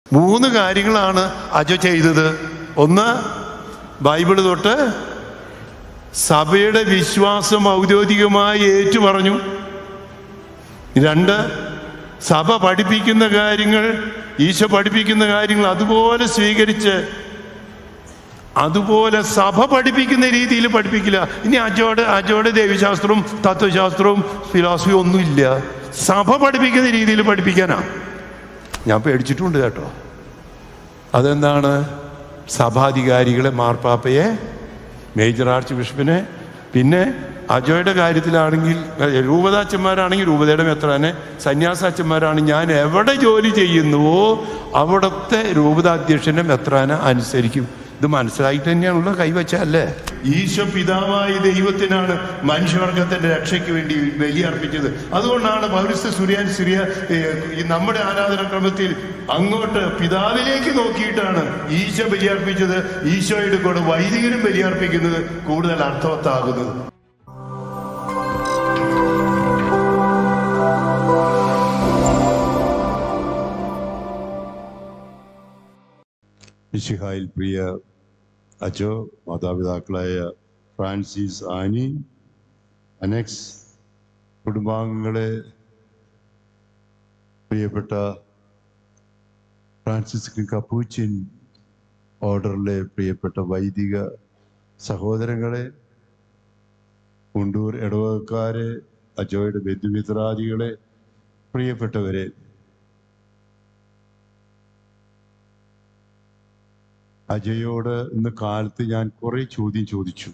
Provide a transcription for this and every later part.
3 കാര്യങ്ങളാണ് അജോ ചെയ്തത്. ഒന്ന്, ബൈബിള് തൊട്ട് സഭയുടെ വിശ്വാസം ഔദ്യോഗികമായി ഏറ്റുപറഞ്ഞു. 2, സഭ പഠിപ്പിക്കുന്ന കാര്യങ്ങൾ, ഈശോ പഠിപ്പിക്കുന്ന കാര്യങ്ങൾ അതുപോലെ സ്വീകരിച്ച് അതുപോലെ സഭ പഠിപ്പിക്കുന്ന രീതിയിൽ പഠിപ്പിക്കില്ല. ഇനി അജോയുടെ ദൈവശാസ്ത്രവും തത്വശാസ്ത്രവും ഫിലോസഫിയും ഒന്നുമില്ല. സഭ പഠിപ്പിക്കുന്ന രീതിയിൽ പഠിപ്പിക്കാനാ. ഞാൻ പേടിച്ചിട്ടുണ്ട് കേട്ടോ. അതെന്താണ്? സഭാധികാരികളെ, മാർപ്പാപ്പയെ, മേജർ ആർച്ച് ബിഷപ്പിനെ, പിന്നെ അജോയുടെ കാര്യത്തിലാണെങ്കിൽ രൂപതാച്ചന്മാരാണെങ്കിൽ രൂപതയുടെ മെത്രാനെ, സന്യാസാച്ചന്മാരാണെങ്കിൽ ഞാൻ എവിടെ ജോലി ചെയ്യുന്നുവോ അവിടുത്തെ രൂപതാധ്യക്ഷന്റെ മെത്രാനെ അനുസരിക്കും. ഇത് മനസ്സിലായിട്ട് തന്നെയാണല്ലോ കൈവച്ചല്ലേ. ഈശോ പിതാവായ ദൈവത്തിനാണ് മനുഷ്യവർഗത്തിന്റെ രക്ഷയ്ക്ക് വേണ്ടി ബലിയർപ്പിച്ചത്. അതുകൊണ്ടാണ് പൗരസ്ത്യ സുറിയ നമ്മുടെ ആരാധനാക്രമത്തിൽ അങ്ങോട്ട് പിതാവിലേക്ക് നോക്കിയിട്ടാണ് ഈശോ ബലിയർപ്പിച്ചത്. ഈശോയുടെ കൂടെ വൈദികരും ബലിയർപ്പിക്കുന്നത് കൂടുതൽ അർത്ഥവത്താകുന്നത്. മിശിഹായിൽ പ്രിയ അജോ, മാതാപിതാക്കളായ ഫ്രാൻസിസ്, ആനി, അനക്സ്, കുടുംബാംഗങ്ങളെ, പ്രിയപ്പെട്ട ഫ്രാൻസിസ്കൻ കപ്പൂച്ചിൻ ഓർഡറിലെ പ്രിയപ്പെട്ട വൈദിക സഹോദരങ്ങളെ, മുണ്ടൂർ ഇടവകക്കാരെ, അജോയുടെ ബന്ധുമിത്രാദികളെ, പ്രിയപ്പെട്ടവരെ, അജയോട് ഇന്ന് കാലത്ത് ഞാൻ കുറെ ചോദ്യം ചോദിച്ചു.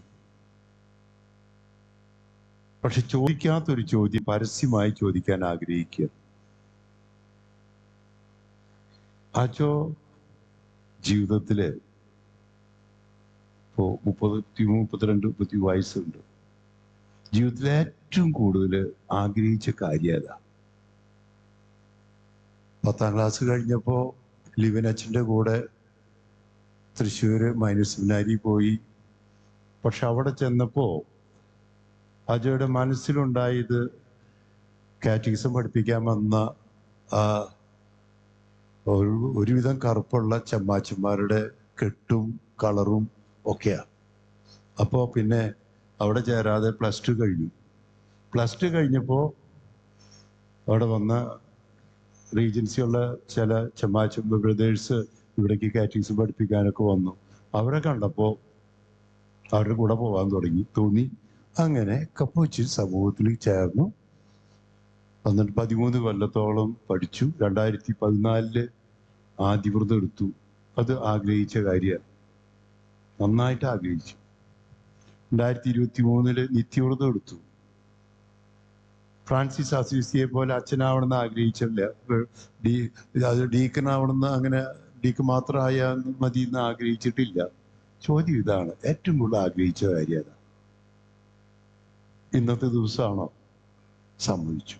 പക്ഷെ ചോദിക്കാത്തൊരു ചോദ്യം പരസ്യമായി ചോദിക്കാൻ ആഗ്രഹിക്കുക. അജോ ജീവിതത്തില് ഇപ്പോ 32 വയസ്സുണ്ട്. ജീവിതത്തിൽ ഏറ്റവും കൂടുതൽ ആഗ്രഹിച്ച കാര്യം ഏതാ? 10ാം ക്ലാസ് കഴിഞ്ഞപ്പോ ലിവൻ അച്ഛൻ്റെ കൂടെ തൃശ്ശൂര് മൈനർ സെമിനാരി പോയി. പക്ഷെ അവിടെ ചെന്നപ്പോ അജയുടെ മനസ്സിലുണ്ടായത് കാറ്റഗിസം പഠിപ്പിക്കാൻ വന്ന ഒരുവിധം കറുപ്പുള്ള ചമ്മാച്ചന്മാരുടെ കെട്ടും കളറും ഒക്കെയാ. അപ്പോൾ പിന്നെ അവിടെ ചേരാതെ +2 കഴിഞ്ഞു. +2 കഴിഞ്ഞപ്പോൾ അവിടെ വന്ന റീജൻസിയുള്ള ചില ചമ്മാച്ചമ്പ ബ്രദേഴ്സ് ഇവിടേക്ക് കാറ്റഗിസം പഠിപ്പിക്കാനൊക്കെ വന്നു. അവരെ കണ്ടപ്പോൾ അവരുടെ കൂടെ പോകാൻ തോന്നി. അങ്ങനെ കപ്പൂച്ചിൻ സമൂഹത്തിൽ ചേർന്നു. 13 കൊല്ലത്തോളം പഠിച്ചു. 2014 ആദ്യവ്രതം എടുത്തു. അത് ആഗ്രഹിച്ച കാര്യമാണ്, നന്നായിട്ട് ആഗ്രഹിച്ചു. 2023 നിത്യവ്രതം എടുത്തു. ഫ്രാൻസിസ് അസീസിയെ പോലെ അച്ഛനാവണമെന്ന് ആഗ്രഹിച്ചില്ല. അത് ഡീക്കനാവണമെന്ന്, അങ്ങനെ ഡീക്ക് മാത്രമായ മതി എന്ന് ആഗ്രഹിച്ചിട്ടില്ല. ചോദ്യം ഇതാണ്, ഏറ്റവും കൂടുതൽ ആഗ്രഹിച്ച കാര്യം ഏതാ? ഇന്നത്തെ ദിവസമാണോ? സമ്മതിച്ചു.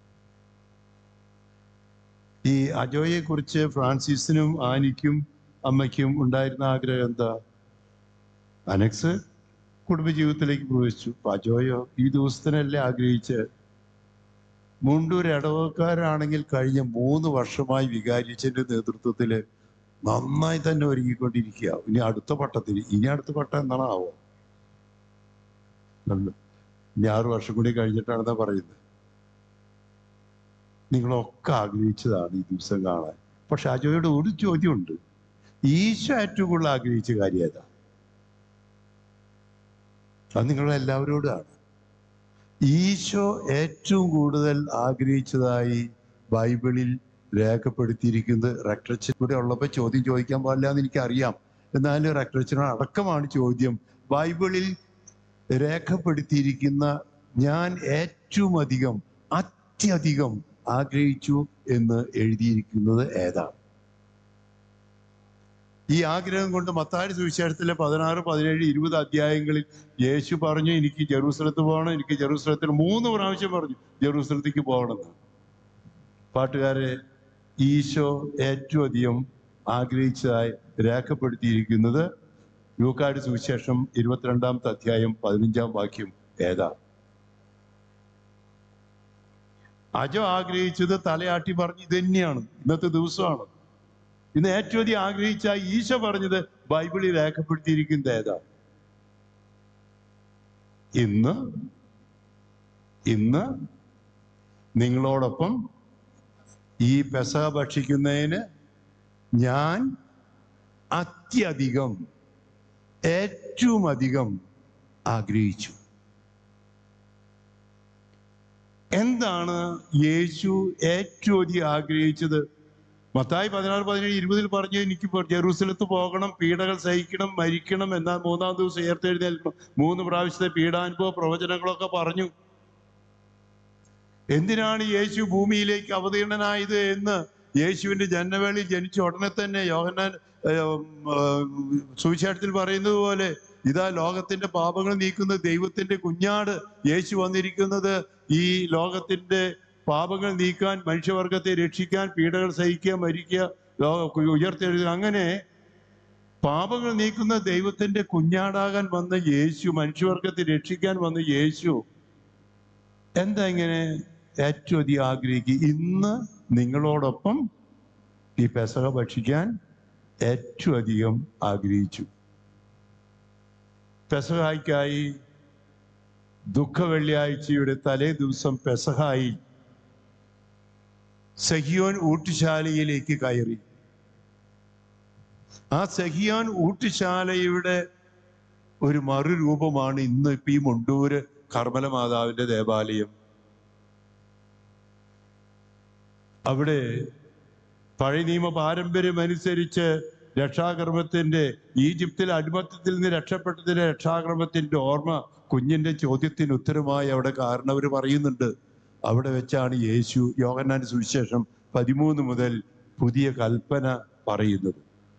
ഈ അജോയെ കുറിച്ച് ഫ്രാൻസിസിനും ആനിക്കും അമ്മയ്ക്കും ഉണ്ടായിരുന്ന ആഗ്രഹം എന്താ? അനക്സ് കുടുംബജീവിതത്തിലേക്ക് പ്രവേശിച്ചു. അജോയോ ഈ ദിവസത്തിനല്ലേ ആഗ്രഹിച്ച്. മുണ്ടൂർ ഇടവക്കാരാണെങ്കിൽ കഴിഞ്ഞ 3 വർഷമായി വികാരിച്ചന്റെ നേതൃത്വത്തിൽ നന്നായി തന്നെ ഒരുങ്ങിക്കൊണ്ടിരിക്കുക. ഇനി അടുത്ത പട്ടം എന്താണാവോ? ഇനി 6 വർഷം കൂടി കഴിഞ്ഞിട്ടാണെന്നാ പറയുന്നത്. നിങ്ങളൊക്കെ ആഗ്രഹിച്ചതാണ് ഈ ദിവസം കാണാൻ. പക്ഷെ അജോയുടെ ഒരു ചോദ്യമുണ്ട്, ഈശോ ഏറ്റവും കൂടുതൽ ആഗ്രഹിച്ച കാര്യം ഏതാ? അത് നിങ്ങളെല്ലാവരോടാണ്. ഈശോ ഏറ്റവും കൂടുതൽ ആഗ്രഹിച്ചതായി ബൈബിളിൽ രേഖപ്പെടുത്തിയിരിക്കുന്നത് റെക്ടറച്ചൻ കൂടെ ഉള്ളപ്പോൾ ചോദ്യം ചോദിക്കാൻ പാടില്ല എന്ന് എനിക്കറിയാം. എന്നാലും റെക്ടറച്ചനോട് അടക്കമാണ് ചോദ്യം. ബൈബിളിൽ രേഖപ്പെടുത്തിയിരിക്കുന്ന ഞാൻ ഏറ്റവും അത്യധികം ആഗ്രഹിച്ചു എന്ന് എഴുതിയിരിക്കുന്നത് ഏതാണ്? ഈ ആഗ്രഹം കൊണ്ട് മത്തായി സുവിശേഷത്തിലെ 16, 17, 20 അധ്യായങ്ങളിൽ യേശു പറഞ്ഞു, എനിക്ക് ജെറൂസലത്ത് പോകണം, എനിക്ക് ജെറൂസലത്തിൽ 3 പ്രാവശ്യം പറഞ്ഞു ജെറൂസലത്തേക്ക് പോകണമെന്ന്. പാട്ടുകാരെ, ഈശോ ഏറ്റവും അധികം ആഗ്രഹിച്ചതായി രേഖപ്പെടുത്തിയിരിക്കുന്നത് ലൂക്കായുടെ സുവിശേഷം 22-ാമത്തെ അധ്യായം 15-ാം വാക്യം ഏതാ? അജോ ആഗ്രഹിച്ചത് തലയാട്ടി പറഞ്ഞ് ഇത് തന്നെയാണ്, ഇന്നത്തെ ദിവസമാണ്. ഇന്ന് ഏറ്റവും അധികം ആഗ്രഹിച്ച ഈശോ പറഞ്ഞത് ബൈബിളിൽ രേഖപ്പെടുത്തിയിരിക്കുന്നത് ഏതാ? ഇന്ന് നിങ്ങളോടൊപ്പം ഈ പെസഹ ഭക്ഷിക്കുന്നതിന് ഞാൻ ഏറ്റവും അധികം ആഗ്രഹിച്ചു. എന്താണ് യേശു ഏറ്റവും അധികം ആഗ്രഹിച്ചത്? മത്തായി 16:17-20 പറഞ്ഞു, എനിക്ക് ജെറൂസലത്ത് പോകണം, പീഡകൾ സഹിക്കണം, മരിക്കണം, എന്നാൽ 3-ാം ദിവസം ഉയർത്തെഴുന്നേൽക്കണം. 3 പ്രാവശ്യത്തെ പീഡാനുഭവ പ്രവചനങ്ങളൊക്കെ പറഞ്ഞു. എന്തിനാണ് യേശു ഭൂമിയിലേക്ക് അവതീർണനായത് എന്ന് യേശുവിന്റെ ജനനവേളയിൽ ജനിച്ച ഉടനെ തന്നെ യോഹന്നാൻ സുവിശേഷത്തിൽ പറയുന്നത് പോലെ, ഇതാ ലോകത്തിന്റെ പാപങ്ങൾ നീക്കുന്ന ദൈവത്തിന്റെ കുഞ്ഞാട് യേശു വന്നിരിക്കുന്നത് ഈ ലോകത്തിന്റെ പാപങ്ങൾ നീക്കാൻ, മനുഷ്യവർഗത്തെ രക്ഷിക്കാൻ, പീഡകൾ സഹിക്കുക, മരിക്കുക, ഉയർത്തെഴുതുക, അങ്ങനെ പാപങ്ങൾ നീക്കുന്ന ദൈവത്തിന്റെ കുഞ്ഞാടാകാൻ വന്ന യേശു, മനുഷ്യവർഗത്തെ രക്ഷിക്കാൻ വന്ന യേശു എന്താ ഇങ്ങനെ ഏറ്റവും അധികം ആഗ്രഹിക്കുക? ഇന്ന് നിങ്ങളോടൊപ്പം ഈ പെസഹ ഭക്ഷിക്കാൻ ഏറ്റവും അധികം ആഗ്രഹിച്ചു. പെസഹായ്ക്കായി ദുഃഖ വെള്ളിയാഴ്ചയുടെ തലേ ദിവസം പെസഹായി സഹിയോൻ ഊട്ടുശാലയിലേക്ക് കയറി. ആ സഹിയോൻ ഊട്ടുശാലയുടെ ഒരു മറുരൂപമാണ് ഇന്ന് ഇപ്പൊ ഈ മുണ്ടൂര് കർമ്മല മാതാവിന്റെ ദേവാലയം. അവിടെ പഴയ നിയമ പാരമ്പര്യം അനുസരിച്ച് രക്ഷാകർമ്മത്തിന്റെ, ഈജിപ്തിൽ അടിമത്തത്തിൽ നിന്ന് രക്ഷപ്പെട്ടതിന്റെ രക്ഷാകർമ്മത്തിന്റെ ഓർമ്മ, കുഞ്ഞിന്റെ ചോദ്യത്തിന് ഉത്തരമായി അവിടെ കാരണവർ പറയുന്നുണ്ട്. അവിടെ വെച്ചാണ് യേശു യോഹന്നാൻ സുവിശേഷം 13 മുതൽ പുതിയ കൽപ്പന പറയുന്നത്.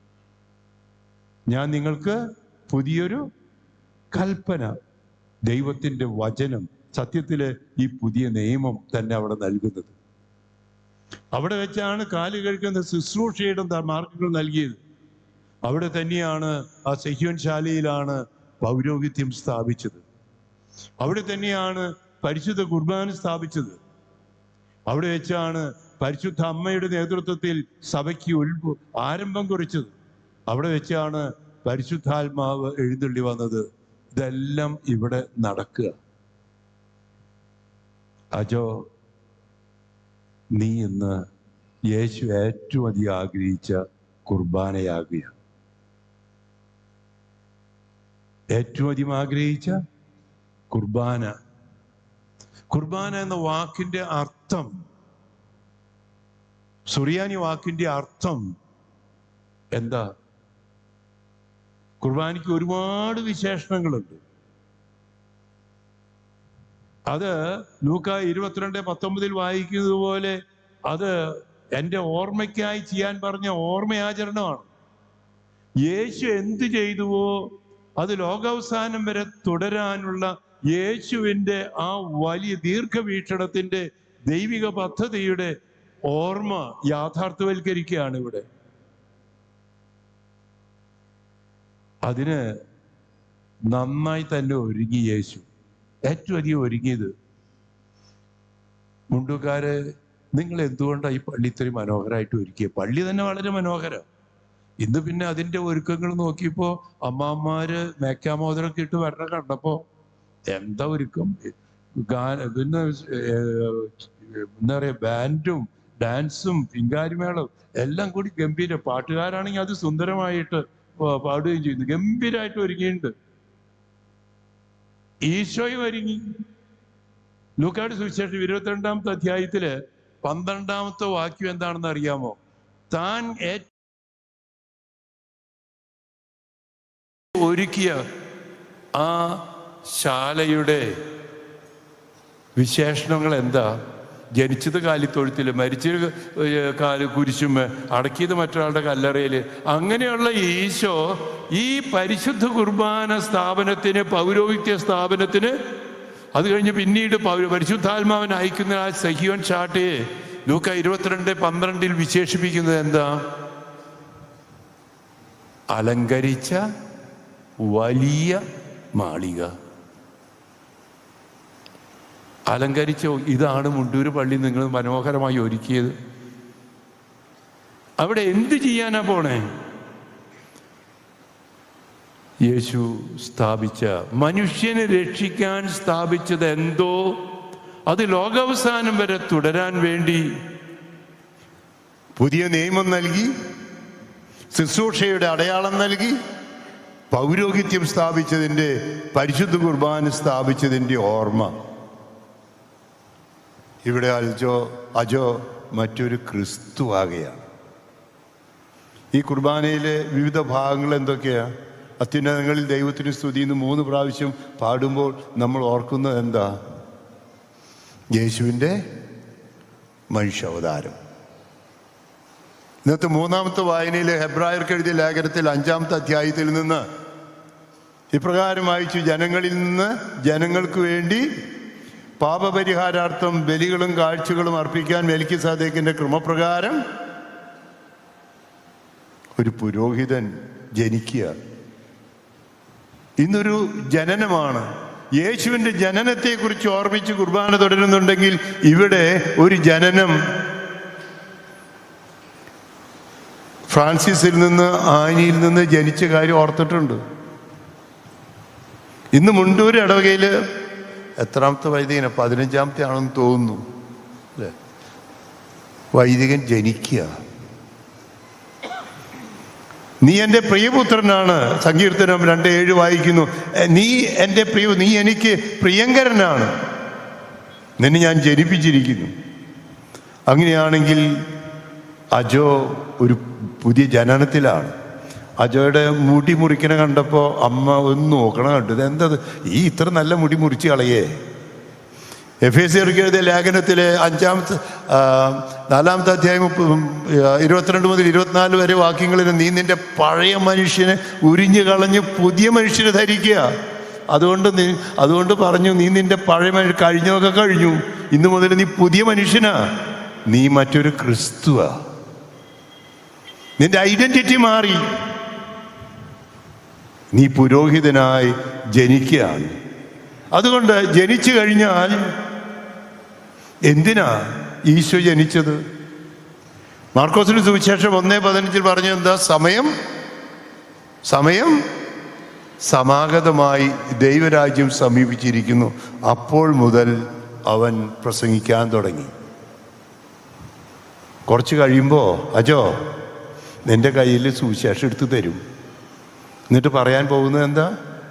ഞാൻ നിങ്ങൾക്ക് പുതിയൊരു കൽപ്പന, ദൈവത്തിന്റെ വചനം, സത്യത്തില് ഈ പുതിയ നിയമം തന്നെ അവിടെ നൽകുന്നത്. അവിടെ വെച്ചാണ് കാല് കഴുകുന്ന ശുശ്രൂഷയുടെ മാർഗങ്ങൾ നൽകിയത്. അവിടെ തന്നെയാണ്, ആ സഹിയോൻ ശാലയിലാണ് പൗരോഹിത്യം സ്ഥാപിച്ചത്. അവിടെ തന്നെയാണ് പരിശുദ്ധ കുർബാന സ്ഥാപിച്ചത്. അവിടെ വെച്ചാണ് പരിശുദ്ധ അമ്മയുടെ നേതൃത്വത്തിൽ സഭയ്ക്ക് ആരംഭം കുറിച്ചത്. അവിടെ വെച്ചാണ് പരിശുദ്ധാത്മാവ് എഴുന്നള്ളി വന്നത്. ഇതെല്ലാം ഇവിടെ നടക്കുക. അജോ, നീ ഇന്ന് യേശു ഏറ്റവും അധികം ആഗ്രഹിച്ച കുർബാനയാകുക. ഏറ്റവും അധികം ആഗ്രഹിച്ച കുർബാന. കുർബാന എന്ന വാക്കിന്റെ അർത്ഥം, സുറിയാനി വാക്കിന്റെ അർത്ഥം എന്താ? കുർബാനയ്ക്ക് ഒരുപാട് വിശേഷണങ്ങളുണ്ട്. അത് ലൂക്കാ 22:19 വായിക്കുന്നത് പോലെ, അത് എൻ്റെ ഓർമ്മയ്ക്കായി ചെയ്യാൻ പറഞ്ഞ ഓർമ്മയാചരണമാണ്. യേശു എന്ത് ചെയ്തുവോ അത് ലോകാവസാനം വരെ തുടരാനുള്ള യേശുവിൻ്റെ ആ വലിയ ദീർഘവീക്ഷണത്തിന്റെ ദൈവിക പദ്ധതിയുടെ ഓർമ്മ യാഥാർത്ഥ്യവൽക്കരിക്കുകയാണ് ഇവിടെ. അതിന് നന്നായി തന്നെ ഒരുങ്ങി യേശു, ഏറ്റവും അധികം ഒരുങ്ങിയത്. മുണ്ടുകാര്, നിങ്ങൾ എന്തുകൊണ്ടാണ് ഈ പള്ളി ഇത്രയും മനോഹരമായിട്ട് ഒരുക്കിയത്? പള്ളി തന്നെ വളരെ മനോഹരം. ഇന്ന് പിന്നെ അതിന്റെ ഒരുക്കങ്ങൾ നോക്കിയപ്പോ അമ്മാമ്മമാര് മേക്കാമോദരൊക്കെ ഇട്ട് വരണ കണ്ടപ്പോ എന്താ ഒരുക്കം! പിന്നെ എന്താ പറയാ, ബാൻഡും ഡാൻസും പിങ്കാരിമേളം എല്ലാം കൂടി ഗംഭീരം. പാട്ടുകാരാണെങ്കിൽ അത് സുന്ദരമായിട്ട് പാടുകയും ചെയ്യുന്നു. ഗംഭീരമായിട്ട് ഒരുങ്ങിയിട്ടുണ്ട്. ഈശോയും ഒരുങ്ങി. ലൂക്കായുടെ സുവിശേഷം 22-ാമത്തെ അധ്യായത്തില് 12-ാമത്തെ വാക്യം എന്താണെന്ന് അറിയാമോ? താൻ ഒരുക്കിയ ആ ശാലയുടെ വിശേഷണങ്ങൾ എന്താ? ജനിച്ചത് കാലിത്തൊഴുത്തിൽ, മരിച്ചത് കുരിശും, അടക്കിയത് മറ്റൊരാളുടെ കല്ലറയിൽ. അങ്ങനെയുള്ള ഈശോ ഈ പരിശുദ്ധ കുർബാന സ്ഥാപനത്തിന്, പൗരോഹിത്യ സ്ഥാപനത്തിന്, അത് കഴിഞ്ഞ് പിന്നീട് പരിശുദ്ധാത്മാവൻ അയക്കുന്ന ആ സഹിയോൻ ചാട്ടയെ ലൂക്കാ 22:12 വിശേഷിപ്പിക്കുന്നത് എന്താ? അലങ്കരിച്ച വലിയ മാളിക. അലങ്കരിച്ച, ഇതാണ് മുണ്ടൂര് പള്ളി നിങ്ങൾ മനോഹരമായി ഒരുക്കിയത്. അവിടെ എന്ത് ചെയ്യാനാ പോണേ? യേശു സ്ഥാപിച്ച, മനുഷ്യനെ രക്ഷിക്കാൻ സ്ഥാപിച്ചത് എന്തോ അത് ലോകാവസാനം വരെ തുടരാൻ വേണ്ടി പുതിയ നിയമം നൽകി, ശുശ്രൂഷയുടെ അടയാളം നൽകി, പൗരോഹിത്യം സ്ഥാപിച്ചതിൻ്റെ, പരിശുദ്ധ കുർബാന സ്ഥാപിച്ചതിൻ്റെ ഓർമ്മ. ഇവിടെ അജോ മറ്റൊരു ക്രിസ്തു ആകുകയാണ്. ഈ കുർബാനയിലെ വിവിധ ഭാഗങ്ങൾ എന്തൊക്കെയാ? അത്യുന്നതങ്ങളിൽ ദൈവത്തിന് സ്തുതി എന്ന് 3 പ്രാവശ്യം പാടുമ്പോൾ നമ്മൾ ഓർക്കുന്നത് എന്താ? യേശുവിൻ്റെ മനുഷ്യാവതാരം. ഇന്നത്തെ 3ാമത്തെ വായനയിലെ ഹെബ്രായർക്ക് എഴുതിയ ലേഖനത്തിൽ 5ാമത്തെ അധ്യായത്തിൽ നിന്ന് ഇപ്രകാരം വായിച്ചു: ജനങ്ങളിൽ നിന്ന് ജനങ്ങൾക്ക് വേണ്ടി പാപപരിഹാരാർത്ഥം ബലികളും കാഴ്ചകളും അർപ്പിക്കാൻ മെൽക്കിസേദെക്കിന്റെ ക്രമപ്രകാരം ഒരു പുരോഹിതൻ ജനിക്കുക. ഇന്നൊരു ജനനമാണ്. യേശുവിൻ്റെ ജനനത്തെക്കുറിച്ച് ഓർമ്മിച്ച് കുർബാന തുടരുന്നുണ്ടെങ്കിൽ ഇവിടെ ഒരു ജനനം. ഫ്രാൻസിസിൽ നിന്ന്, ആനിയിൽ നിന്ന് ജനിച്ച കാര്യം ഓർത്തിട്ടുണ്ട്. ഇന്ന് മുണ്ടൂർ ഇടവകയിൽ എത്രാമത്തെ വൈദികന? 15ാമത്തെ ആണെന്ന് തോന്നുന്നു അല്ലേ? വൈദികൻ ജനിക്കുക. നീ എൻ്റെ പ്രിയപുത്രനാണ്, സങ്കീർത്തനം 2:7 വായിക്കുന്നു. നീ എനിക്ക് പ്രിയങ്കരനാണ്, നിന്നെ ഞാൻ ജനിപ്പിച്ചിരിക്കുന്നു. അങ്ങനെയാണെങ്കിൽ അജോ ഒരു പുതിയ ജനനത്തിലാണ്. അജോയുടെ മുടി മുറിക്കണ കണ്ടപ്പോൾ അമ്മ ഒന്ന് നോക്കണം കണ്ടു. ഇതെന്തത്, ഈ ഇത്ര നല്ല മുടി മുറിച്ച് കളയേ? എഫേസ്യർക്ക് എഴുതിയ ലേഖനത്തിലെ 4ാമത്തെ അധ്യായം 22 മുതൽ 24 വരെ വാക്യങ്ങളിൽ നീ നിന്റെ പഴയ മനുഷ്യനെ ഉരിഞ്ഞു കളഞ്ഞ് പുതിയ മനുഷ്യനെ ധരിക്കുക. അതുകൊണ്ട് പറഞ്ഞു, നീ നിന്റെ പഴയ കഴിഞ്ഞതൊക്കെ കഴിഞ്ഞു, ഇന്നു മുതൽ നീ പുതിയ മനുഷ്യനാ, നീ മറ്റൊരു ക്രിസ്തുവാ. നിന്റെ ഐഡന്റിറ്റി മാറി, നീ പുരോഹിതനായി ജനിക്കുകയാണ്. അതുകൊണ്ട് ജനിച്ചു കഴിഞ്ഞാൽ എന്തിനാ ഈശോ ജനിച്ചത്? മാർക്കോസിന്റെ സുവിശേഷം 1:15 പറഞ്ഞു എന്താ? സമയം സമാഗതമായി, ദൈവരാജ്യം സമീപിച്ചിരിക്കുന്നു. അപ്പോൾ മുതൽ അവൻ പ്രസംഗിക്കാൻ തുടങ്ങി. കുറച്ച് കഴിയുമ്പോൾ അജോ നിന്റെ കയ്യിൽ സുവിശേഷം എടുത്ത് തരും. എന്നിട്ട് പറയാൻ പോകുന്നത് എന്താ?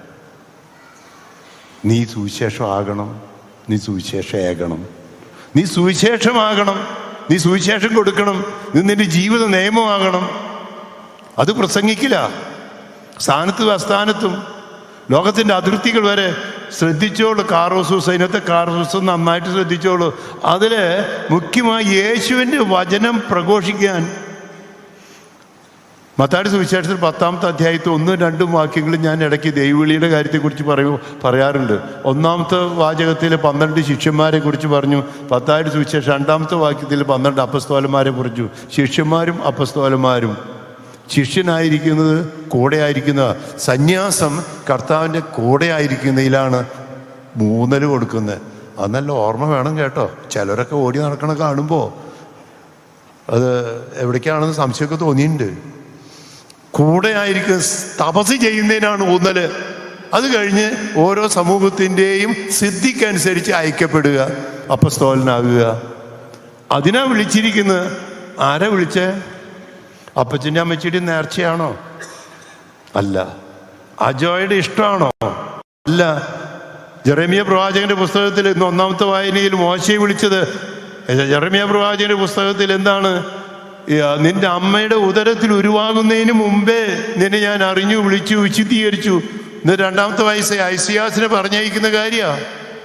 നീ സുവിശേഷം ആകണം, നീ സുവിശേഷം ഏകണം, നീ സുവിശേഷമാകണം, നീ സുവിശേഷം കൊടുക്കണം, ഇത് നിന്റെ ജീവിത നിയമമാകണം. അത് പ്രസംഗിക്കില്ല. സ്ഥാനത്തും അസ്ഥാനത്തും ലോകത്തിൻ്റെ അതിർത്തികൾ വരെ ശ്രദ്ധിച്ചോളൂ. കാറോസൂസ്, അതിനകത്തെ കാറോസൂസ് നന്നായിട്ട് ശ്രദ്ധിച്ചോളൂ. അതിൽ മുഖ്യമായി യേശുവിൻ്റെ വചനം പ്രഘോഷിക്കാൻ മത്തായിയുടെ സുവിശേഷത്തിൽ 10ാമത്തെ അധ്യായത്തിൽ 1-2 വാക്യങ്ങൾ ഞാൻ ഇടയ്ക്ക് ദൈവവിളിയുടെ കാര്യത്തെക്കുറിച്ച് പറയാറുണ്ട്. 1ാമത്തെ വാചകത്തിൽ 12 ശിഷ്യന്മാരെ കുറിച്ച് പറഞ്ഞു. മത്തായിയുടെ സുവിശേഷം 2ാമത്തെ വാക്യത്തിൽ 12 അപ്പസ്തോലന്മാരെ കുറിച്ചു. ശിഷ്യന്മാരും അപ്പസ്തോലന്മാരും. ശിഷ്യനായിരിക്കുന്നത് കൂടെ ആയിരിക്കുന്ന, സന്യാസം കർത്താവിൻ്റെ കൂടെ ആയിരിക്കുന്നതിലാണ് മൂന്നൽ കൊടുക്കുന്നത്. അത് നല്ല ഓർമ്മ വേണം കേട്ടോ. ചിലരൊക്കെ ഓടി നടക്കണ കാണുമ്പോൾ അത് എവിടേക്കാണെന്ന് സംശയമൊക്കെ തോന്നിയിട്ടുണ്ട്. കൂടെ ആയിരിക്കും, തപസ് ചെയ്യുന്നതിനാണ് ഊന്നല്. അത് കഴിഞ്ഞ് ഓരോ സമൂഹത്തിൻ്റെയും സിദ്ധിക്കനുസരിച്ച് അയക്കപ്പെടുക, അപ്പസ്തോലനാകുക. അതിനാ വിളിച്ചിരിക്കുന്നത്. ആരാ വിളിച്ചേ? അപ്പച്ചൻ്റെ അമ്മച്ചിയുടെ നേർച്ചയാണോ? അല്ല. അജോയുടെ ഇഷ്ടമാണോ? അല്ല. ജെറമ്യ പ്രവാചകന്റെ പുസ്തകത്തിൽ ഇന്ന് 1ാമത്തെ വായനയിൽ മോശയെ വിളിച്ചത്, ജെറമ്യ പ്രവാചകന്റെ പുസ്തകത്തിൽ എന്താണ്? നിന്റെ അമ്മയുടെ ഉദരത്തിൽ ഉരുവാകുന്നതിന് മുമ്പേ നിന്നെ ഞാൻ അറിഞ്ഞു, വിളിച്ചു, വിശുദ്ധീകരിച്ചു. ഇന്ന് 2ാമത്തെ വയസ്സ് ഐസിയാസിനെ പറഞ്ഞയക്കുന്ന കാര്യമാണ്.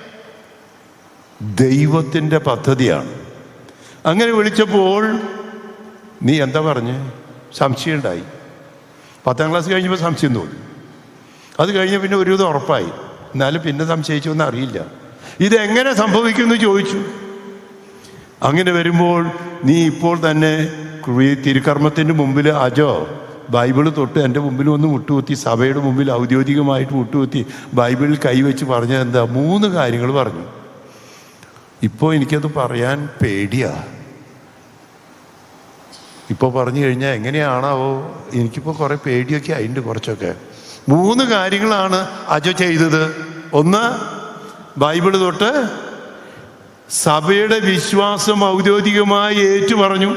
ദൈവത്തിൻ്റെ പദ്ധതിയാണ്. അങ്ങനെ വിളിച്ചപ്പോൾ നീ എന്താ പറഞ്ഞേ? സംശയം ഉണ്ടായി. 10ാം ക്ലാസ് കഴിഞ്ഞപ്പോൾ സംശയം തോന്നി. അത് കഴിഞ്ഞ് പിന്നെ ഒരു വിധം ഉറപ്പായി. എന്നാലും പിന്നെ സംശയിച്ചൊന്നും അറിയില്ല. ഇതെങ്ങനെ സംഭവിക്കുമെന്ന് ചോദിച്ചു. അങ്ങനെ വരുമ്പോൾ നീ ഇപ്പോൾ തന്നെ തിരുക്കർമ്മത്തിൻ്റെ മുമ്പിൽ അജോ ബൈബിള് തൊട്ട് എൻ്റെ മുമ്പിൽ ഒന്ന് മുട്ടുകുത്തി, സഭയുടെ മുമ്പിൽ ഔദ്യോഗികമായിട്ട് മുട്ടുകുത്തി ബൈബിളിൽ കൈവച്ച് പറഞ്ഞത് എന്താ? 3 കാര്യങ്ങൾ പറഞ്ഞു. ഇപ്പോൾ എനിക്കത് പറയാൻ പേടിയാ. ഇപ്പോൾ പറഞ്ഞു കഴിഞ്ഞാൽ എങ്ങനെയാണാവോ, എനിക്കിപ്പോൾ കുറേ പേടിയൊക്കെ അതിൻ്റെ കുറച്ചൊക്കെ. 3 കാര്യങ്ങളാണ് അജോ ചെയ്തത്. ഒന്ന്, ബൈബിള് തൊട്ട് സഭയുടെ വിശ്വാസം ഔദ്യോഗികമായി ഏറ്റു പറഞ്ഞു.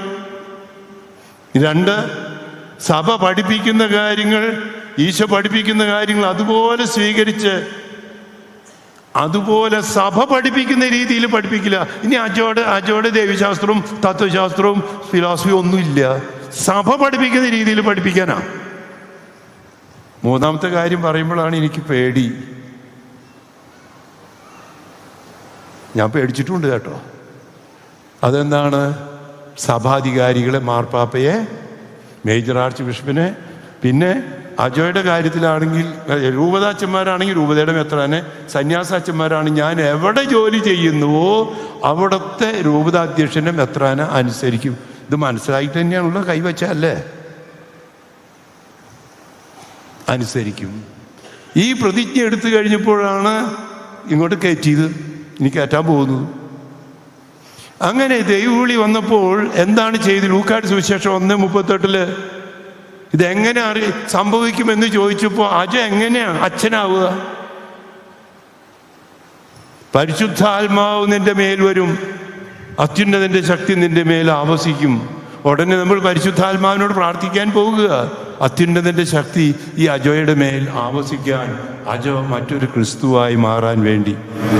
2, സഭ പഠിപ്പിക്കുന്ന കാര്യങ്ങൾ, ഈശോ പഠിപ്പിക്കുന്ന കാര്യങ്ങൾ അതുപോലെ സ്വീകരിച്ച് അതുപോലെ സഭ പഠിപ്പിക്കുന്ന രീതിയിൽ പഠിപ്പിക്കില്ല. ഇനി അജോയുടെ ദൈവശാസ്ത്രവും തത്വശാസ്ത്രവും ഫിലോസഫിയും ഒന്നുമില്ല. സഭ പഠിപ്പിക്കുന്ന രീതിയിൽ പഠിപ്പിക്കാനാ. 3-ാമത്തെ കാര്യം പറയുമ്പോഴാണ് എനിക്ക് പേടി. ഞാൻ പേടിച്ചിട്ടുണ്ട് കേട്ടോ. അതെന്താണ്? സഭാധികാരികളെ, മാർപ്പാപ്പയെ, മേജർ ആർച്ച് ബിഷപ്പിനെ, പിന്നെ അജോയുടെ കാര്യത്തിലാണെങ്കിൽ രൂപതാച്ചന്മാരാണെങ്കിൽ രൂപതയുടെ മെത്രാനെ, സന്യാസാച്ചന്മാരാണെങ്കിൽ ഞാൻ എവിടെ ജോലി ചെയ്യുന്നുവോ അവിടുത്തെ രൂപതാധ്യക്ഷൻ്റെ മെത്രാനെ അനുസരിക്കും. ഇത് മനസ്സിലായിട്ട് തന്നെയാണല്ലോ കൈവച്ചല്ലേ, അനുസരിക്കും. ഈ പ്രതിജ്ഞ എടുത്തു കഴിഞ്ഞപ്പോഴാണ് ഇങ്ങോട്ട് കയറ്റിയത്, ഇനി കയറ്റാൻ പോകുന്നത്. അങ്ങനെ ദൈവവിളി വന്നപ്പോൾ എന്താണ് ചെയ്ത്? ലൂക്കായുടെ സുവിശേഷം 1:38 ഇതെങ്ങനെ സംഭവിക്കുമെന്ന് ചോദിച്ചപ്പോൾ അജ എങ്ങനെയാണ് അച്ഛനാവുക? പരിശുദ്ധാത്മാവ് നിന്റെ മേൽ വരും, അത്യുന്നതന്റെ ശക്തി നിന്റെ മേൽ ആവസിക്കും. ഉടനെ നമ്മൾ പരിശുദ്ധാത്മാവിനോട് പ്രാർത്ഥിക്കാൻ പോകുക, അത്യുന്നതന്റെ ശക്തി ഈ അജോയുടെ മേൽ ആവസിക്കാൻ, അജോ മറ്റൊരു ക്രിസ്തുവായി മാറാൻ വേണ്ടി.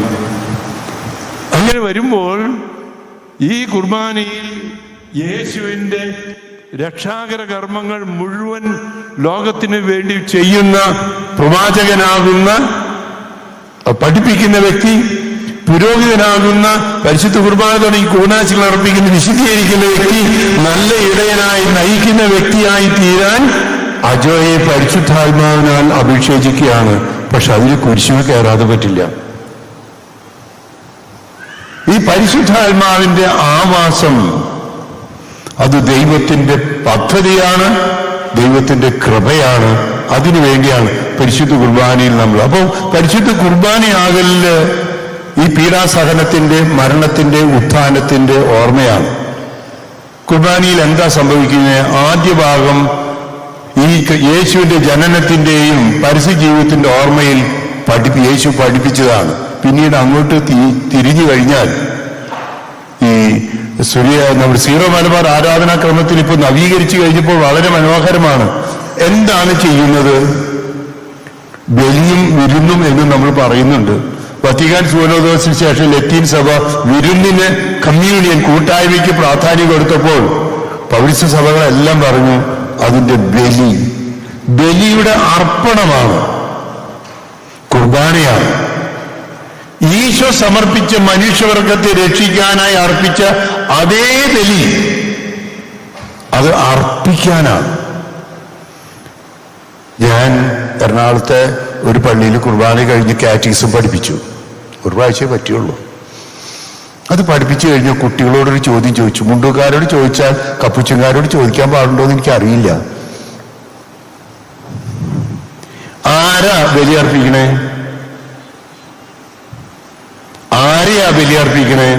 അങ്ങനെ വരുമ്പോൾ ഈ കുർബാനയിൽ യേശുവിൻ്റെ രക്ഷാകര കർമ്മങ്ങൾ മുഴുവൻ ലോകത്തിന് വേണ്ടി ചെയ്യുന്ന പ്രവാചകനാകുന്ന, പഠിപ്പിക്കുന്ന വ്യക്തി, പുരോഹിതനാകുന്ന, പരിശുദ്ധ കുർബാന തുടങ്ങി കൂടാശികൾ അർപ്പിക്കുന്ന, വിശുദ്ധീകരിക്കുന്ന വ്യക്തി, നല്ല ഇടയനായി നയിക്കുന്ന വ്യക്തിയായി തീരാൻ അജോയെ പരിശുദ്ധാത്മാവിനാൽ അഭിഷേചിക്കുകയാണ്. പക്ഷെ അതിൽ കുരിശുമ കയറാതെ പറ്റില്ല. ഈ പരിശുദ്ധാത്മാവിന്റെ ആവാസം അത് ദൈവത്തിന്റെ പദ്ധതിയാണ്, ദൈവത്തിന്റെ കൃപയാണ്. അതിനു വേണ്ടിയാണ് പരിശുദ്ധ കുർബാനയിൽ നമ്മൾ. അപ്പോൾ പരിശുദ്ധ കുർബാനയാകലില് ഈ പീഡാസഹനത്തിന്റെ, മരണത്തിന്റെ, ഉത്ഥാനത്തിന്റെ ഓർമ്മയാണ്. കുർബാനയിൽ എന്താ സംഭവിക്കുന്നത്? ആദ്യ ഭാഗം ഈ യേശുവിന്റെ ജനനത്തിന്റെയും പരസ്യ ജീവിതത്തിന്റെ ഓർമ്മയിൽ യേശു പഠിപ്പിച്ചതാണ്. പിന്നീട് അങ്ങോട്ട് തിരിഞ്ഞു കഴിഞ്ഞാൽ ഈ നമ്മുടെ സീറോ മലബാർ ആരാധനാക്രമത്തിൽ ഇപ്പോൾ നവീകരിച്ചു കഴിഞ്ഞപ്പോൾ വളരെ മനോഹരമാണ്. എന്താണ് ചെയ്യുന്നത്? ബലിയും വിരുന്നും എന്ന് നമ്മൾ പറയുന്നുണ്ട്. വത്തിക്കാൻ സുനോദോസിന് ശേഷം ലത്തീൻ സഭ വിരുന്നിന്, കമ്മ്യൂണിയൻ, കൂട്ടായ്മയ്ക്ക് പ്രാധാന്യം കൊടുത്തപ്പോൾ പൗരസ്ത്യ സഭകളെല്ലാം പറഞ്ഞു അതിന്റെ ബലിയുടെ അർപ്പണമാണ്, കുർബാനയാണ്. ഈശോ സമർപ്പിച്ച മനുഷ്യവർഗത്തെ രക്ഷിക്കാനായി അർപ്പിച്ച അതേ ബലി അത് അർപ്പിക്കാനാണ്. ഞാൻ എറണാകുളത്തെ ഒരു പള്ളിയിൽ കുർബാന കഴിഞ്ഞ് കാറ്റഗിസം പഠിപ്പിച്ചു. ഒരു പ്രാവശ്യമേ പറ്റുള്ളൂ. അത് പഠിപ്പിച്ചു കഴിഞ്ഞ കുട്ടികളോടൊരു ചോദ്യം ചോദിച്ചു. മുണ്ടുകാരോട് ചോദിച്ചാൽ കപ്പുച്ചന്മാരോട് ചോദിക്കാൻ പാടുണ്ടോ എന്ന് എനിക്കറിയില്ല. ആരാ ബലി അർപ്പിക്കണേ? ആരെയാ ബലിയർപ്പിക്കണേ?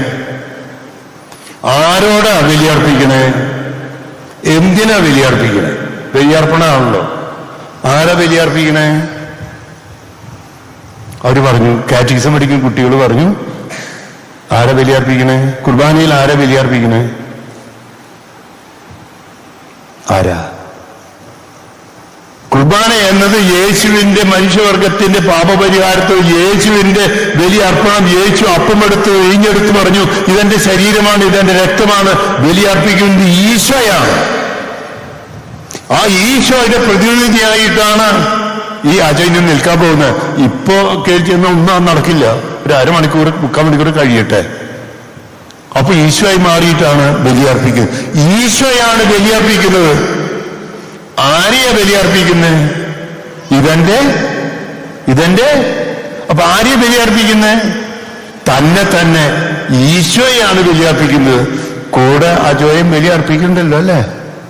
ആരോടാ ബലിയർപ്പിക്കണേ? എന്തിനാ ബലിയർപ്പിക്കണേ? ബലിയർപ്പണമാണല്ലോ. ആരാ ബലിയർപ്പിക്കണേ? അവര് പറഞ്ഞു, കാറ്റഗിസം പഠിക്കുന്ന കുട്ടികൾ പറഞ്ഞു, ആരാ ബലിയർപ്പിക്കണേ? കുർബാനയിൽ ആരാ ബലിയർപ്പിക്കണേ? ആരാ? കുർബാന എന്നത് യേശുവിന്റെ, മനുഷ്യവർഗത്തിന്റെ പാപപരിഹാരത്തിൽ യേശുവിന്റെ ബലി അർപ്പണം. യേശു അപ്പമെടുത്ത് എഴിഞ്ഞെടുത്ത് പറഞ്ഞു, ഇതെന്റെ ശരീരമാണ്, ഇതെന്റെ രക്തമാണ്. ബലി അർപ്പിക്കുന്നത് ഈശോയാണ്. ആ ഈശോയുടെ പ്രതിനിധിയായിട്ടാണ് ഈ അജയന് നിൽക്കാൻ പോകുന്നത്. ഇപ്പോ കേൾക്കുന്ന ഒന്നും നടക്കില്ല. ഒരു അരമണിക്കൂർ, 3/4 മണിക്കൂർ കഴിയട്ടെ. അപ്പൊ ഈശോയായി മാറിയിട്ടാണ് ബലിയർപ്പിക്കുന്നത്. ഈശോയാണ് ബലിയർപ്പിക്കുന്നത്. ആരെയാ ബലിയർപ്പിക്കുന്നത്? ഇതെന്റെ. അപ്പൊ ആരെയാ ബലിയർപ്പിക്കുന്നത്? തന്നെ ഈശോയാണ് ബലിയർപ്പിക്കുന്നത്. കൂടെ അജോയും ബലിയർപ്പിക്കുന്നുണ്ടല്ലോ അല്ലേ?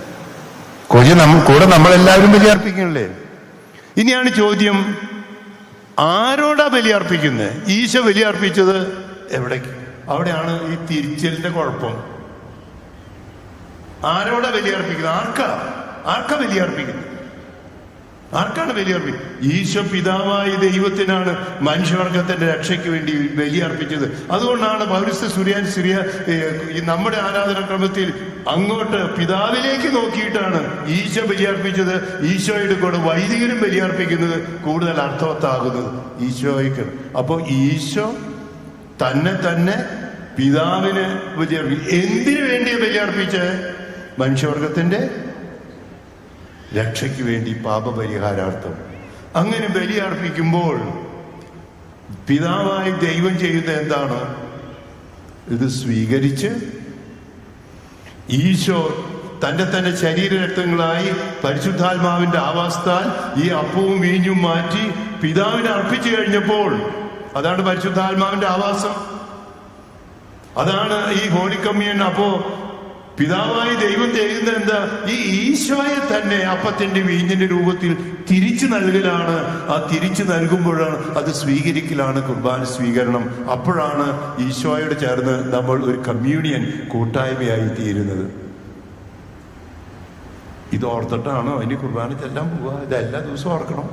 കൂടെ നമ്മളെല്ലാവരും ബലിയർപ്പിക്കണല്ലേ? ഇനിയാണ് ചോദ്യം, ആരോടാ ബലിയർപ്പിക്കുന്നത്? ഈശോ ബലിയർപ്പിച്ചത് എവിടേക്ക്? അവിടെയാണ് ഈ തിരിച്ചലിന്റെ കുഴപ്പം. ആരോടാ ബലിയർപ്പിക്കുന്നത്? ആർക്കാ ബലിയർപ്പിക്കുന്നത്? ആർക്കാണ് ബലിയർപ്പിക്കുന്നത്? ഈശോ പിതാവായ ദൈവത്തിനാണ് മനുഷ്യവർഗത്തിന്റെ രക്ഷയ്ക്ക് വേണ്ടി ബലിയർപ്പിച്ചത്. അതുകൊണ്ടാണ് പൗരസ്ത്യ സുറിയാൻ നമ്മുടെ ആരാധനാക്രമത്തിൽ അങ്ങോട്ട് പിതാവിലേക്ക് നോക്കിയിട്ടാണ് ഈശോ ബലിയർപ്പിച്ചത്. ഈശോയുടെ കൂടെ വൈദികരും ബലിയർപ്പിക്കുന്നത് കൂടുതൽ അർത്ഥവത്താകുന്നത് ഈശോയ്ക്കാണ്. അപ്പോൾ ഈശോ തന്നെ പിതാവിന് ബലിയർപ്പിച്ചു. എന്തിനു വേണ്ടിയാ ബലിയർപ്പിച്ച്? മനുഷ്യവർഗത്തിന്റെ രക്ഷയ്ക്ക് വേണ്ടി, പാപപരിഹാരാർത്ഥം. അങ്ങനെ ബലിയർപ്പിക്കുമ്പോൾ പിതാവായി ദൈവം ചെയ്യുന്നത് എന്താണ്? ഇത് സ്വീകരിച്ച് ഈശോ തന്നെ ശരീരരക്തങ്ങളായി പരിശുദ്ധാത്മാവിന്റെ ആവാസത്താൽ ഈ അപ്പവും വീഞ്ഞും മാറ്റി പിതാവിനെ അർപ്പിച്ചു കഴിഞ്ഞപ്പോൾ, അതാണ് പരിശുദ്ധാത്മാവിന്റെ ആവാസം, അതാണ് ഈ ഹോളി കമ്മ്യൂൺ. അപ്പോ പിതാവായി ദൈവം ചെയ്യുന്നത് എന്താ? ഈ ഈശോയെ തന്നെ അപ്പത്തിന്റെ വീഞ്ഞിന്റെ രൂപത്തിൽ തിരിച്ചു നൽകലാണ്. ആ തിരിച്ചു നൽകുമ്പോഴാണ്, അത് സ്വീകരിക്കലാണ് കുർബാന സ്വീകരണം. അപ്പോഴാണ് ഈശോയോട് ചേർന്ന് നമ്മൾ ഒരു കമ്മ്യൂണിയൻ കൂട്ടായ്മയായി തീരുന്നത്. ഇത് ഓർത്തിട്ടാണോ ഇനി കുർബാന ചെല്ലാൻ പോവുക? ഇതെല്ലാ ദിവസവും ഓർക്കണം.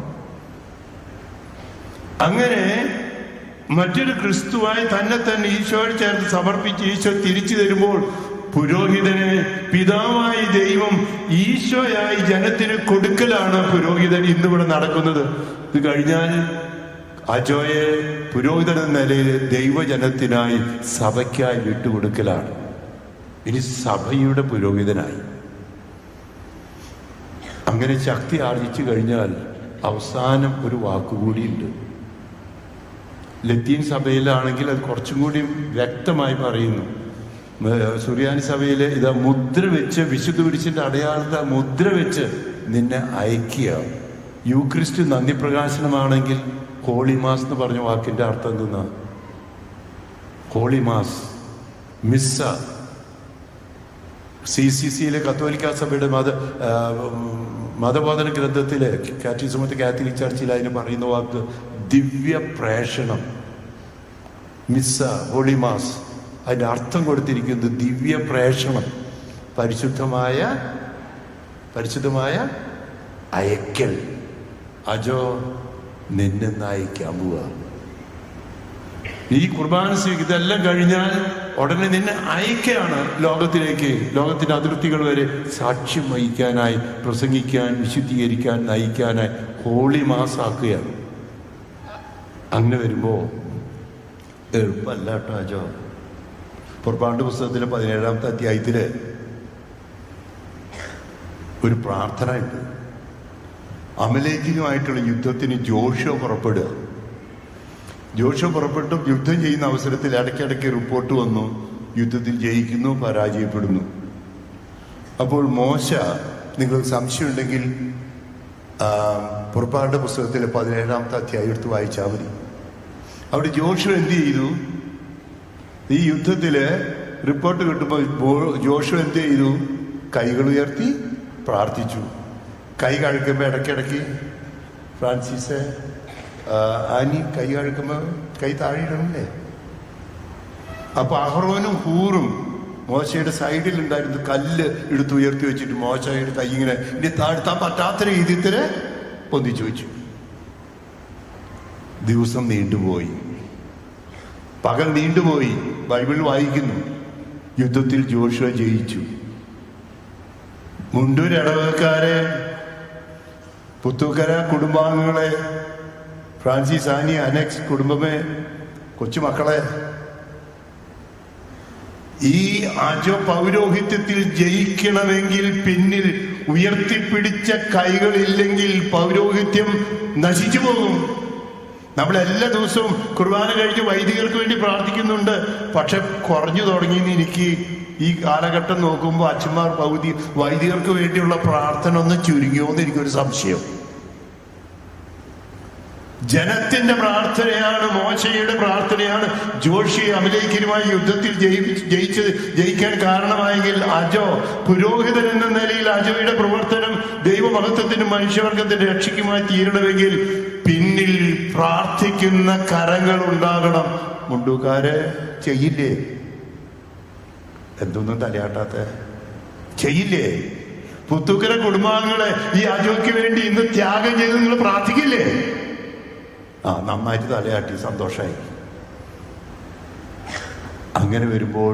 അങ്ങനെ മറ്റൊരു ക്രിസ്തുവായി തന്നെ ഈശോയോട് ചേർന്ന് സമർപ്പിച്ച് ഈശോ തിരിച്ചു തരുമ്പോൾ പുരോഹിതന് പിതാവായി ദൈവം ഈശോയായി ജനത്തിന് കൊടുക്കലാണ് പുരോഹിതൻ ഇന്നിവിടെ നടക്കുന്നത്. ഇത് കഴിഞ്ഞാൽ അജോയെ പുരോഹിതൻ എന്ന നിലയിൽ ദൈവജനത്തിനായി സഭയ്ക്കായി വിട്ടുകൊടുക്കലാണ്. ഇനി സഭയുടെ പുരോഹിതനായി. അങ്ങനെ ശക്തി ആർജിച്ചു കഴിഞ്ഞാൽ അവസാനം ഒരു വാക്കുകൂടിയുണ്ട്. ലത്തീൻ സഭയിലാണെങ്കിൽ അത് കുറച്ചും കൂടി വ്യക്തമായി പറയുന്നു. സുറിയാനി സഭയിലെ ഇതാ മുദ്ര വെച്ച്, വിശുദ്ധ കുരിശിന്റെ അടയാളത്തെ മുദ്ര വെച്ച് നിന്നെ അയക്കുക. യൂക്രിസ്റ്റ് നന്ദി പ്രകാശനമാണെങ്കിൽ ഹോളിമാസ് എന്ന് പറഞ്ഞ വാക്കിന്റെ അർത്ഥം എന്തെന്നാ? ഹോളിമാസ്, മിസ്സ. CCCയിലെ കത്തോലിക്ക സഭയുടെ മതബോധന ഗ്രന്ഥത്തിലെ കാറ്റിസമത്തെ കാത്തലിക് ചർച്ചിൽ അതിന് പറയുന്ന വാക്ക് ദിവ്യ പ്രേഷണം. മിസ്സ, ഹോളിമാസ്, അതിന്റെ അർത്ഥം കൊടുത്തിരിക്കുന്നത് ദിവ്യ പ്രേഷണം, പരിശുദ്ധമായ അയക്കൽ. അജോ നിന്നെ അയക്കാൻ പോവുക. ഈ കുർബാന ഇതെല്ലാം കഴിഞ്ഞാൽ ഉടനെ നിന്നെ അയക്കാണ് ലോകത്തിലേക്ക്, ലോകത്തിന്റെ അതിർത്തികൾ വരെ സാക്ഷ്യം വഹിക്കാനായി, പ്രസംഗിക്കാൻ, വിശുദ്ധീകരിക്കാൻ, നയിക്കാനായി ഹോളി മാസ് ആക്കുകയാണ്. അങ്ങനെ വരുമ്പോ എളുപ്പമല്ല കേട്ടോ അജോ. പുറപ്പാട് പുസ്തകത്തിലെ 17-ാമത്തെ അധ്യായത്തില് ഒരു പ്രാർത്ഥന ഉണ്ട്. അമലേക്കിനുമായിട്ടുള്ള യുദ്ധത്തിന് ജോഷുവ പുറപ്പെടുക. ജോഷുവ പുറപ്പെട്ടും യുദ്ധം ചെയ്യുന്ന അവസരത്തിൽ ഇടയ്ക്കിടയ്ക്ക് റിപ്പോർട്ട് വന്നു, യുദ്ധത്തിൽ ജയിക്കുന്നു, പരാജയപ്പെടുന്നു. അപ്പോൾ മോശ, നിങ്ങൾക്ക് സംശയമുണ്ടെങ്കിൽ പുറപ്പാട് പുസ്തകത്തിലെ 17-ാമത്തെ അധ്യായം എടുത്ത് വായിച്ചാൽ മതി. അവിടെ ജോഷുവ എന്ത് ചെയ്തു? ഈ യുദ്ധത്തില് റിപ്പോർട്ട് കിട്ടുമ്പോൾ ജോഷുവ എന്ത് ചെയ്തു? കൈകൾ ഉയർത്തി പ്രാർത്ഥിച്ചു. കൈ കഴുകുമ്പോൾ ഇടയ്ക്കിടയ്ക്ക് ഫ്രാൻസിസ് ആനി കൈ കഴുകുമ്പോൾ കൈ താഴെയിടണല്ലേ? അപ്പൊ അഹ്റോനും ഹൂറും മോശയുടെ സൈഡിൽ ഉണ്ടായിരുന്ന കല്ല് എടുത്ത് ഉയർത്തി വെച്ചിട്ട് മോശയുടെ കൈ ഇങ്ങനെ ഇനി താഴ്ത്താൻ പറ്റാത്ത രീതിയിൽ പൊന്തിച്ചു വെച്ചു. ദിവസം നീണ്ടുപോയി, പകൽ നീണ്ടുപോയി. ബൈബിൾ വായിക്കുന്നു, യുദ്ധത്തിൽ ജോഷുവ ജയിച്ചു. മുണ്ടൂർ ഇടവകക്കാരെ, പുത്തൂക്കര കുടുംബാംഗങ്ങളെ, ഫ്രാൻസിസ് ആനി അനക്സ് കുടുംബമേ, കൊച്ചുമക്കളെ, ഈ അജോ പൗരോഹിത്യത്തിൽ ജയിക്കണമെങ്കിൽ പിന്നിൽ ഉയർത്തിപ്പിടിച്ച കൈകളില്ലെങ്കിൽ പൗരോഹിത്യം നശിച്ചു പോകും. നമ്മൾ എല്ലാ ദിവസവും കുർബാന കഴിഞ്ഞ് വൈദികർക്ക് വേണ്ടി പ്രാർത്ഥിക്കുന്നുണ്ട്. പക്ഷെ കുറഞ്ഞു തുടങ്ങിയെന്ന് എനിക്ക് ഈ കാലഘട്ടം നോക്കുമ്പോൾ അച്ഛന്മാർ വൈദികർക്ക് വേണ്ടിയുള്ള പ്രാർത്ഥന ഒന്ന് ചുരുങ്ങിയോന്ന് എനിക്കൊരു സംശയം. ജനത്തിന്റെ പ്രാർത്ഥനയാണ്, മോശയുടെ പ്രാർത്ഥനയാണ് ജോഷിയെ അമലേക്കിനുമായി യുദ്ധത്തിൽ ജയിക്കാൻ കാരണമായെങ്കിൽ അജോ പുരോഹിതൻ എന്ന നിലയിൽ അജോയുടെ പ്രവർത്തനം ദൈവമഹത്വത്തിനും മനുഷ്യവർഗത്തിന്റെ രക്ഷയ്ക്കുമായി തീരണമെങ്കിൽ പിന്നിൽ പ്രാർത്ഥിക്കുന്ന കരങ്ങൾ ഉണ്ടാകണം. മുണ്ടൂക്കാരെ ചെയ്യില്ലേ? എന്തൊന്നും തലയാട്ടാത്ത ചെയ്യില്ലേ? പുത്തൂക്കര കുടുംബാംഗങ്ങളെ ഈ അജോയ്ക്ക് വേണ്ടി ഇന്ന് ത്യാഗം ചെയ്ത് നിങ്ങൾ പ്രാർത്ഥിക്കില്ലേ? നന്നായിട്ട് തലയാട്ടി, സന്തോഷമായി. അങ്ങനെ വരുമ്പോൾ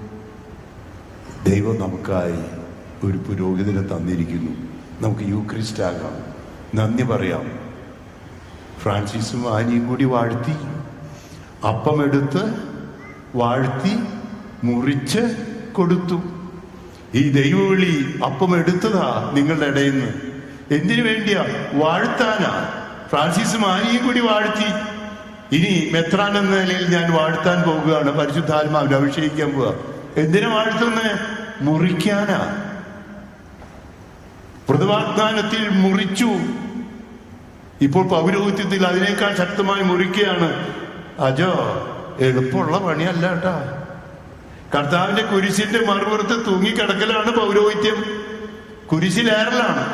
ദൈവം നമുക്കായി ഒരു പുരോഹിതനെ തന്നിരിക്കുന്നു. നമുക്ക് യൂക്രിസ്റ്റ് ആകാം, നന്ദി പറയാം. ഫ്രാൻസിസും ആനിയും കൂടി വാഴ്ത്തി, അപ്പമെടുത്ത് വാഴ്ത്തി മുറിച്ച് കൊടുത്തു. ഈ ദൈവവിളി അപ്പം എടുത്തതാ നിങ്ങളുടെ ഇടയിൽ നിന്ന്. എന്തിനു വേണ്ടിയാ? വാഴ്ത്താനാ. ഫ്രാൻസിസും ആനിയും കൂടി വാഴ്ത്തി. ഇനി മെത്രാൻ എന്ന നിലയിൽ ഞാൻ വാഴ്ത്താൻ പോകുകയാണ്, പരിശുദ്ധാത്മാവിനെ അഭിഷേകിക്കാൻ പോവുക. എന്തിനാ വാഴ്ത്തുന്നത്? മുറിക്കാനാ. പ്രഥമാജ്ഞാനത്തിൽ മുറിച്ചു, ഇപ്പോൾ പൗരോഹിത്യത്തിൽ അതിനേക്കാൾ ശക്തമായി മുറിക്കുകയാണ്. അജോ, എളുപ്പമുള്ള പണിയല്ല കേട്ടാ. കർത്താവിന്റെ കുരിശിന്റെ മറുപുറത്ത് തൂങ്ങിക്കിടക്കലാണ് പൗരോഹിത്യം, കുരിശിലേറലാണ്.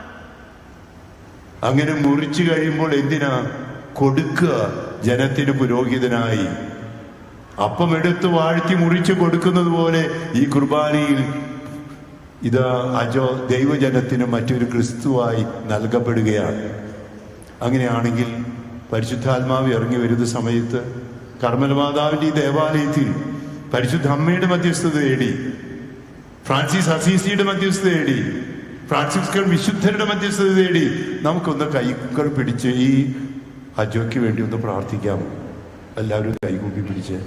അങ്ങനെ മുറിച്ചു കഴിയുമ്പോൾ എന്തിനാ? കൊടുക്കുക ജനത്തിന് പുരോഹിതനായി. അപ്പം എടുത്ത് വാഴ്ത്തി മുറിച്ച് കൊടുക്കുന്നത് പോലെ ഈ കുർബാനയിൽ ഇതാ അജോ ദൈവജനത്തിന് മറ്റൊരു ക്രിസ്തുവായി നൽകപ്പെടുകയാണ്. അങ്ങനെയാണെങ്കിൽ പരിശുദ്ധാത്മാവ് ഇറങ്ങി വരുന്ന സമയത്ത് കർമ്മലമാതാവിന്റെ ഈ ദേവാലയത്തിൽ പരിശുദ്ധ അമ്മയുടെ മധ്യസ്ഥത തേടി, ഫ്രാൻസിസ് അസീസിയുടെ മധ്യസ്ഥത തേടി, ഫ്രാൻസിസ്കൻ വിശുദ്ധരുടെ മധ്യസ്ഥത തേടി നമുക്കൊന്ന് കൈകൾ പിടിച്ച് ഈ അജോയ്ക്ക് വേണ്ടി ഒന്ന് പ്രാർത്ഥിക്കാം. എല്ലാവരും കൈകൂപ്പി പിടിച്ച്.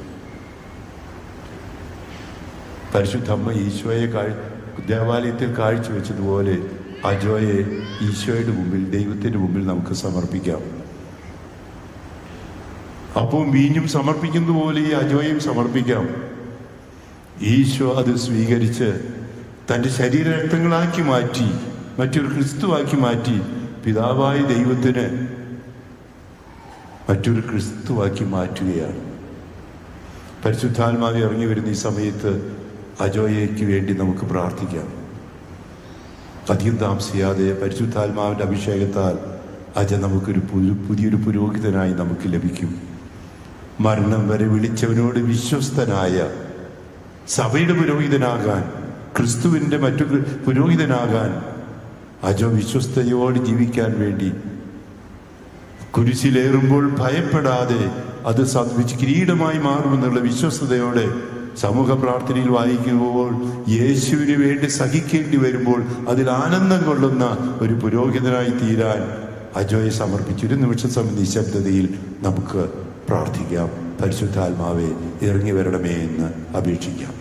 പരിശുദ്ധ അമ്മ ഈശോയെ ദേവാലയത്തിൽ കാഴ്ചവെച്ചതുപോലെ അജോയെ ഈശോയുടെ മുമ്പിൽ, ദൈവത്തിന്റെ മുമ്പിൽ നമുക്ക് സമർപ്പിക്കാം. അപ്പോൾ വീഞ്ഞും സമർപ്പിക്കുന്ന പോലെ ഈ അജോയും സമർപ്പിക്കാം. ഈശോ അത് സ്വീകരിച്ച് തൻ്റെ ശരീരരക്തങ്ങളാക്കി മാറ്റി, മറ്റൊരു ക്രിസ്തുവാക്കി മാറ്റി, പിതാവായ ദൈവത്തിന് മറ്റൊരു ക്രിസ്തുവാക്കി മാറ്റുകയാണ്. പരിശുദ്ധാത്മാവ് ഇറങ്ങി വരുന്ന ഈ സമയത്ത് അജോയയ്ക്ക് വേണ്ടി നമുക്ക് പ്രാർത്ഥിക്കാം. അധികം താമസിയാതെ പരിശുദ്ധാത്മാവിന്റെ അഭിഷേകത്താൽ അജ നമുക്കൊരു പുതിയൊരു പുരോഹിതനായി നമുക്ക് ലഭിക്കും. മരണം വരെ വിളിച്ചവനോട് വിശ്വസ്തനായ സഭയുടെ പുരോഹിതനാകാൻ, ക്രിസ്തുവിന്റെ മറ്റൊരു പുരോഹിതനാകാൻ അജോ വിശ്വസ്തയോട് ജീവിക്കാൻ വേണ്ടി കുരിശിലേറുമ്പോൾ ഭയപ്പെടാതെ അത് കിരീടമായി മാറുമെന്നുള്ള വിശ്വസ്തയോടെ സമൂഹ പ്രാർത്ഥനയിൽ വായിക്കുമ്പോൾ യേശുവിന് വേണ്ടി സഹിക്കേണ്ടി വരുമ്പോൾ അതിൽ ആനന്ദം കൊള്ളുന്ന ഒരു പുരോഹിതനായി തീരാൻ അജോയെ സമർപ്പിച്ചു. ഒരു നിമിഷം നിശബ്ദതയിൽ നമുക്ക് പ്രാർത്ഥിക്കാം. പരിശുദ്ധാത്മാവെ ഇറങ്ങി വരണമേ എന്ന് അപേക്ഷിക്കാം.